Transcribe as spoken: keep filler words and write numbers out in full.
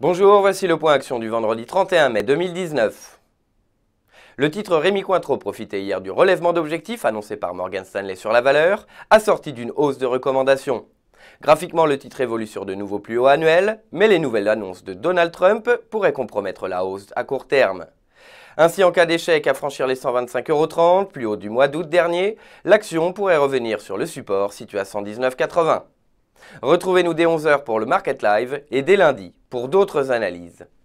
Bonjour, voici le point action du vendredi trente et un mai deux mille dix-neuf. Le titre Rémy Cointreau profitait hier du relèvement d'objectifs annoncé par Morgan Stanley sur la valeur, assorti d'une hausse de recommandations. Graphiquement, le titre évolue sur de nouveaux plus hauts annuels, mais les nouvelles annonces de Donald Trump pourraient compromettre la hausse à court terme. Ainsi, en cas d'échec à franchir les cent vingt-cinq euros trente, plus haut du mois d'août dernier, l'action pourrait revenir sur le support situé à cent dix-neuf euros quatre-vingts. Retrouvez-nous dès onze heures pour le Market Live et dès lundi pour d'autres analyses.